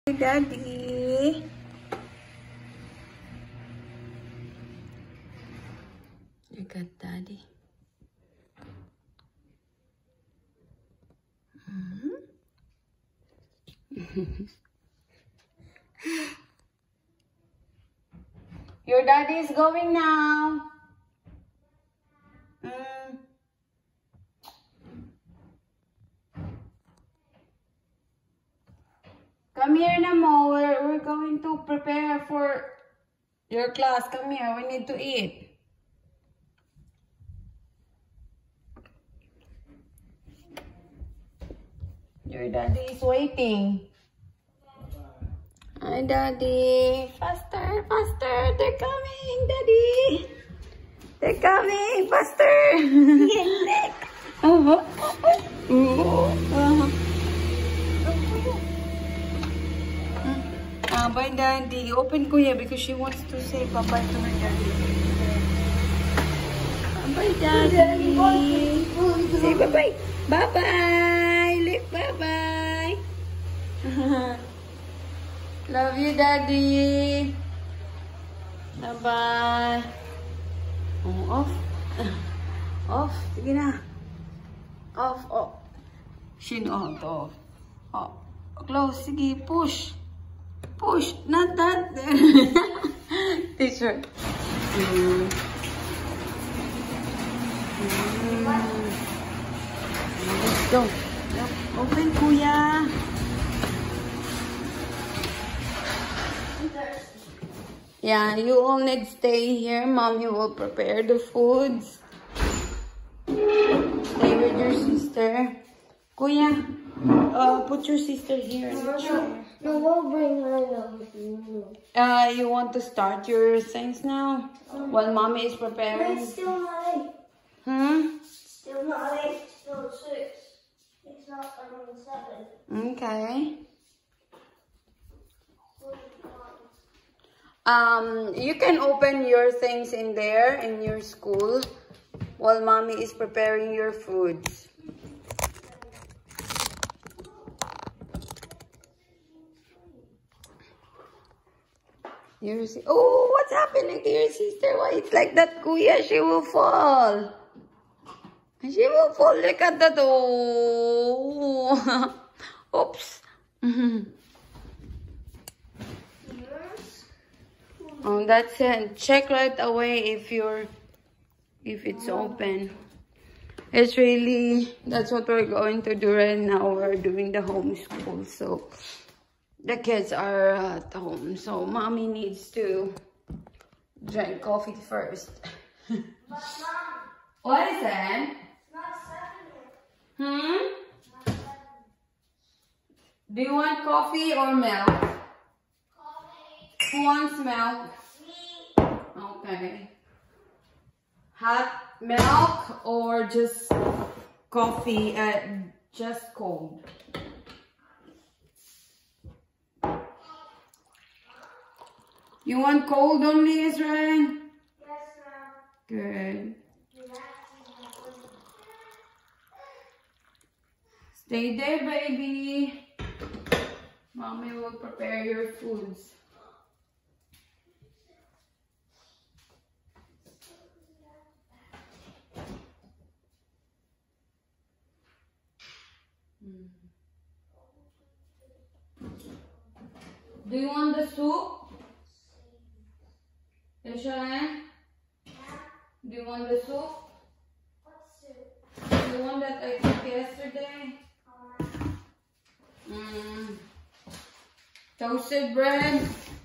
Daddy. Look at Daddy. Your daddy is going now. Come here, Namo. We're going to prepare for your class. Come here. We need to eat. Your daddy is waiting. Hi, Daddy. Faster, faster. They're coming, Daddy. They're coming. Faster. Bye, Daddy. Open Kuya because she wants to say bye-bye to her daddy. Bye, Daddy. Say bye-bye. Bye-bye. Look, bye-bye. Love you, Daddy. Bye-bye. Oh, off. Off. Sige na. Off, off. She knows how to off. Oh, close. Sige, push. Push. Not that. T-shirt. Let's go. Open, Kuya. Yeah, you all need to stay here. Mommy will prepare the foods. Stay with your sister. Kuya, put your sister here in the chair. No, we'll bring her now. You want to start your things now? While Mommy is preparing? It's still not 8. Still not 8. Still 6. It's not 7. Okay. You can open your things in there in your school while Mommy is preparing your foods. Oh, what's happening to your sister? Why it's like that, Kuya? She will fall. She will fall. Look at that. Oh. Oops. Oh, that's it. Check right away if it's open. It's really, that's what we're going to do right now. We're doing the homeschool, so the kids are at home. So Mommy needs to drink coffee first. But Mom, What is it? it's not 7 yet. Hmm? Not 7. Do you want coffee or milk? Coffee. Who wants milk? Me. Okay. Hot milk or just coffee, just cold? You want cold only, Israel? Yes, Mom. Good. Stay there, baby. Mommy will prepare your foods. Do you want the soup? Israel? Do you want the soup? What soup? The one that I cooked yesterday? Toasted bread.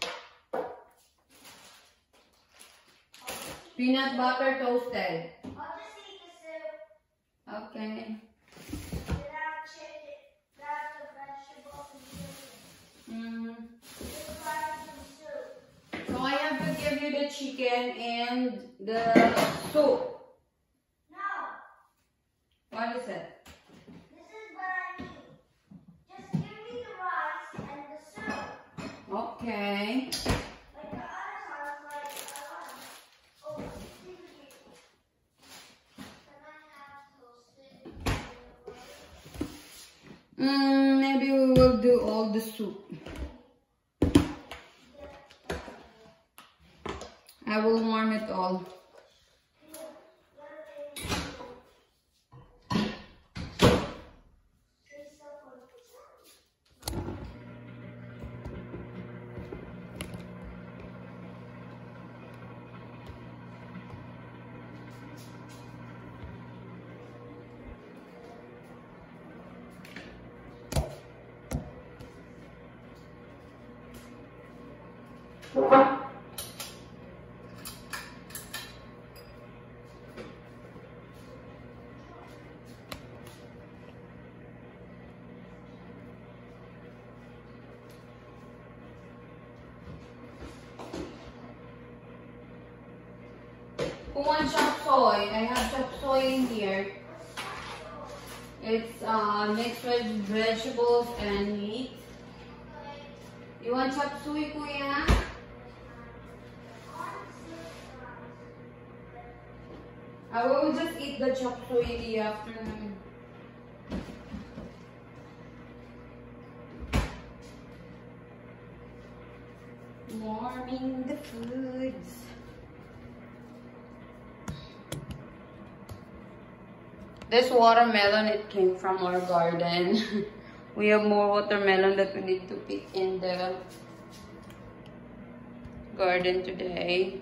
Peanut butter toasted. I'll just eat the soup. Okay. Without chicken. Without the vegetables and chicken. Just like some soup. So I have to give you the chicken and the soup. No. What is it? This is what I need. Just give me the rice and the soup. Okay. Like the other times, like I want. Oh, can I have toasted? Maybe we will do all the soup. I will warm it all. Who wants chop soy? I have chop soy in here. It's mixed with vegetables and meat. You want chop suey, Kuya? I will just eat the chop suey in the afternoon. Warming the foods. This watermelon, it came from our garden. We have more watermelon that we need to pick in the garden today.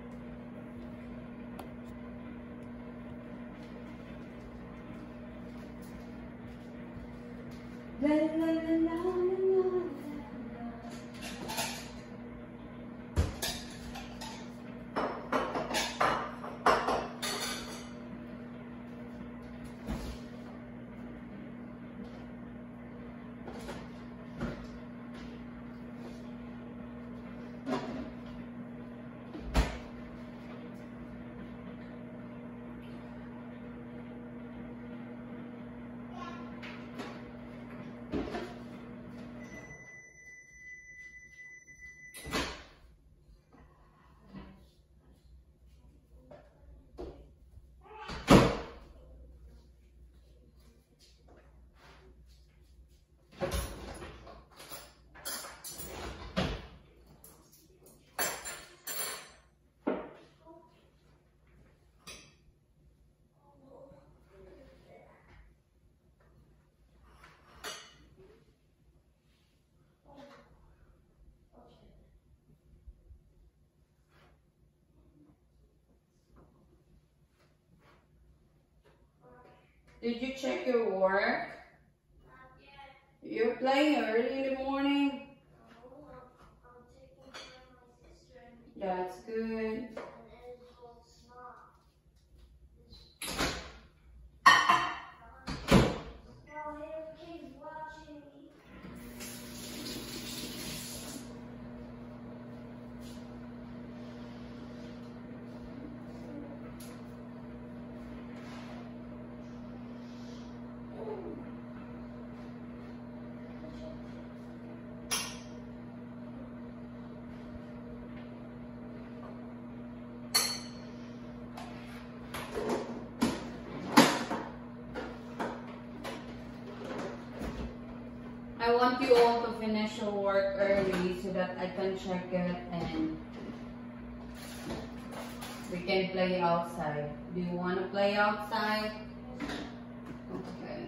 La, la, la, la, la, la. Did you check your work? Not yet. You're playing early in the morning? No, I'm taking care of my sister. That's good. And it's all smart. Well, here kids watching me. I want you all to finish your work early so that I can check it and we can play outside. Do you want to play outside? Okay.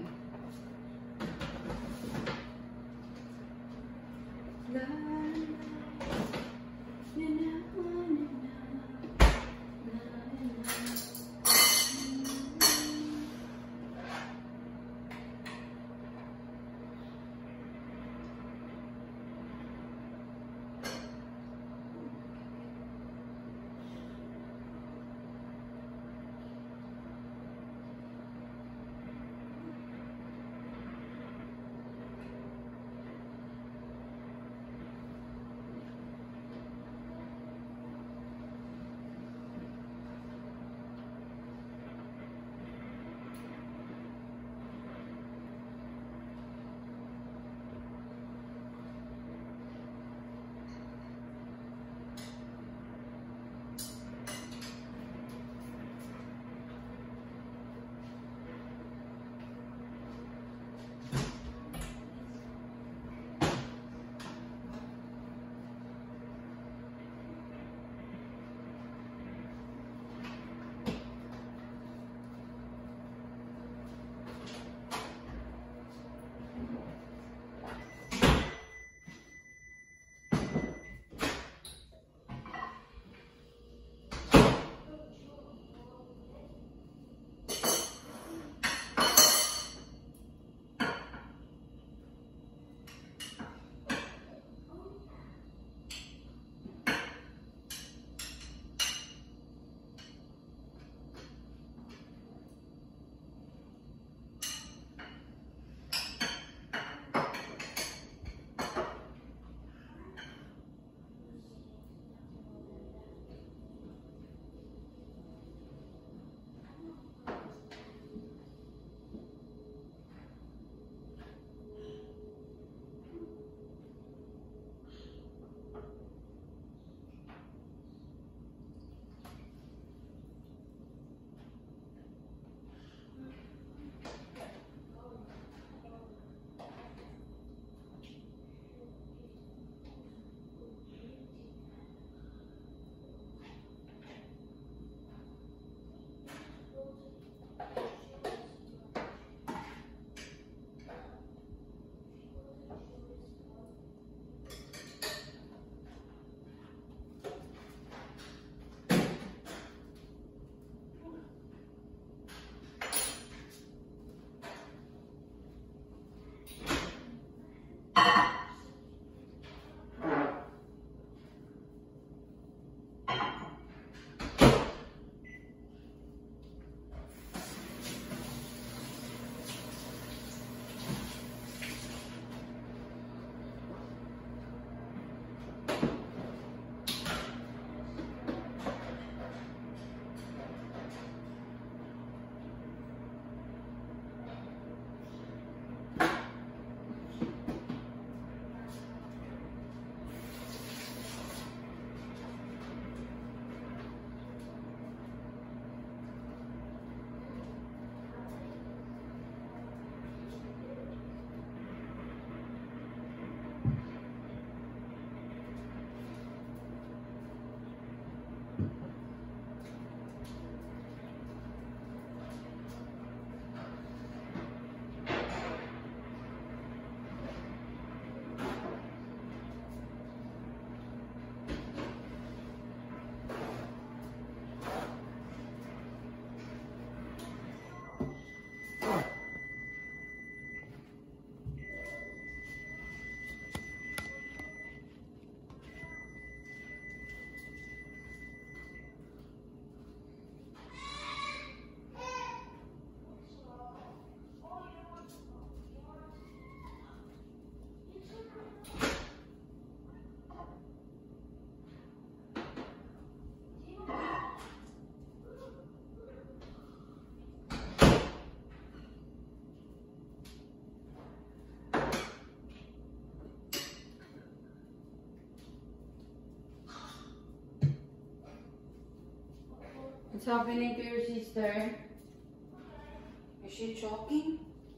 What's happening to your sister? Is she choking?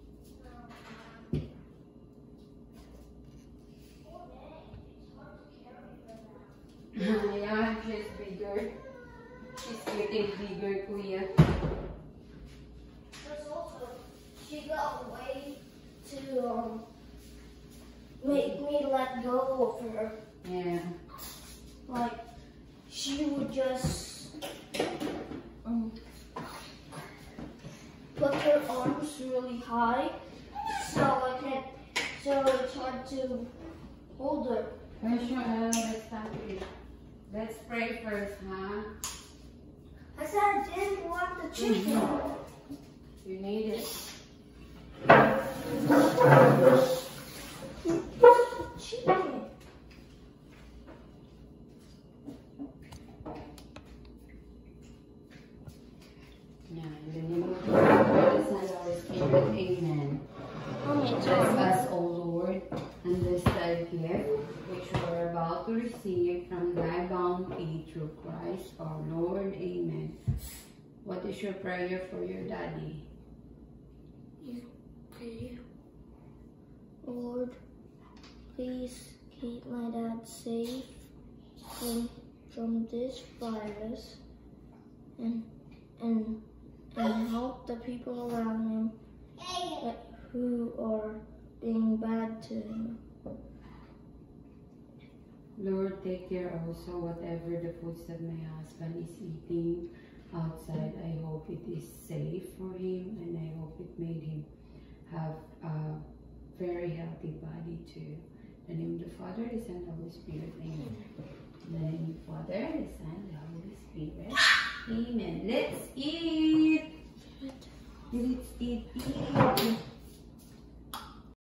Yeah, she's bigger. She's getting bigger, Kuya. There's also, she got a way to make me let go of her. Yeah. Like, she would just put her arms really high, so it's hard to hold her. Let's pray first, huh? I said I didn't want the chicken. You need it. Chicken. Yeah, in the name of the Father, the Son, and the Holy Spirit, amen. Bless us, O Lord, and this thy gift, which we are about to receive from thy bounty through Christ our Lord, amen. What is your prayer for your daddy? Okay. Lord, please keep my dad safe from this virus and help the people around him who are being bad to him. Lord, take care also whatever the foods that my husband is eating outside. I hope it is safe for him, and I hope it made him have a very healthy body too. In the name of the Father, the Son, and the Holy Spirit, amen. In the name of the Father, the Son, and the Holy Spirit, amen. Let's eat.